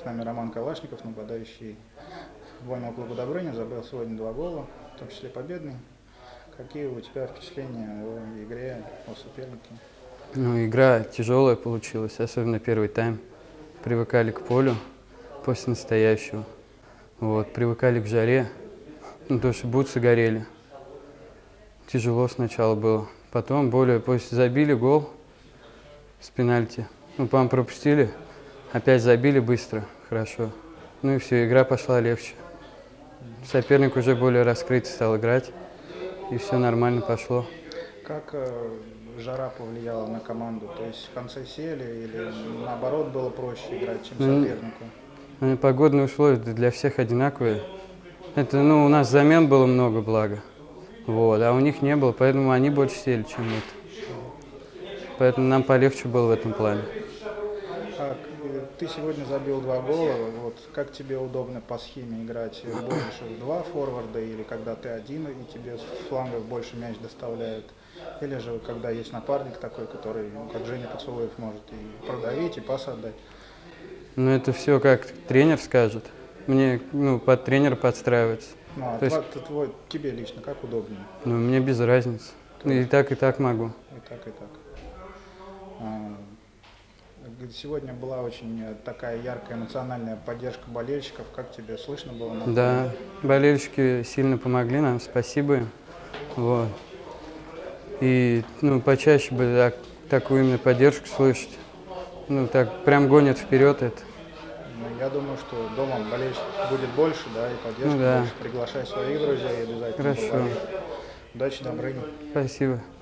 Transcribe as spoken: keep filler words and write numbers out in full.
С нами Роман Калашников, нападающий футбольного клуба «Добрыня», забил сегодня два гола, в том числе победный. Какие у тебя впечатления о игре, о сопернике? Ну, игра тяжелая получилась, особенно первый тайм. Привыкали к полю после настоящего. Вот, привыкали к жаре, ну, то, что бутсы горели. Тяжело сначала было. Потом более, после забили гол с пенальти. Ну, по-моему, пропустили, опять забили быстро, хорошо. Ну и все, игра пошла легче. Соперник уже более раскрытый стал играть, и все нормально пошло. Как э, жара повлияла на команду? То есть в конце сели или наоборот было проще играть, чем сопернику? Ну, погодные условия для всех одинаковые. Это, ну, у нас замен было много, благо. Вот, а у них не было, поэтому они больше сели, чем это. Поэтому нам полегче было в этом плане. А, ты сегодня забил два гола. Вот как тебе удобно по схеме играть? Больше два форварда или когда ты один и тебе с флангов больше мяч доставляют? Или же когда есть напарник такой, который, ну, как Женя Поцелуев, может и продавить, и пас отдать? Ну, это все как тренер скажет. Мне, ну, под тренера подстраиваться. Ну, а То есть, твой, твой, тебе лично как удобнее? ну, мне без разницы. И так, и так могу. И так, и так. А, сегодня была очень такая яркая эмоциональная поддержка болельщиков. Как тебе слышно было? На Да, болельщики сильно помогли нам, спасибо им. Вот. И, ну, почаще бы так, такую именно поддержку слышать. Ну, так прям гонят вперед это. Ну, я думаю, что дома болельщиков будет больше, да, и поддержки Ну, да. больше. Приглашай своих друзей и обязательно Хорошо. поболей. Удачи, Добрыни. Спасибо.